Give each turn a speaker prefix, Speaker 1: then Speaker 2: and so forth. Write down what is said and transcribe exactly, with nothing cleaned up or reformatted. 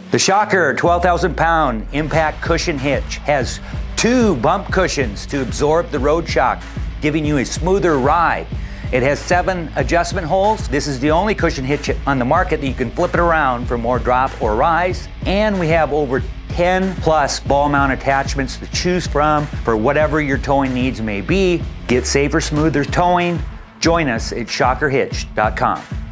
Speaker 1: The Shocker twelve thousand pound impact cushion hitch has two bump cushions to absorb the road shock, giving you a smoother ride. It has seven adjustment holes. This is the only cushion hitch on the market that you can flip it around for more drop or rise. And we have over ten plus ball mount attachments to choose from for whatever your towing needs may be. Get safer, smoother towing. Join us at shocker hitch dot com.